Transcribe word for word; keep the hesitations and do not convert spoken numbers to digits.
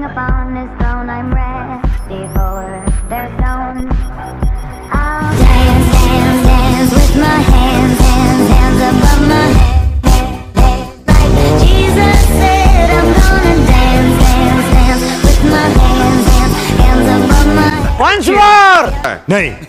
Sitting upon his throne, I'm ready for their stone. I'll dance, dance, dance with my hands, hands, hands above my head, head, head. Like Jesus said, I'm gonna dance, dance, dance with my hands, hands, hands above my head. Once more! नहीं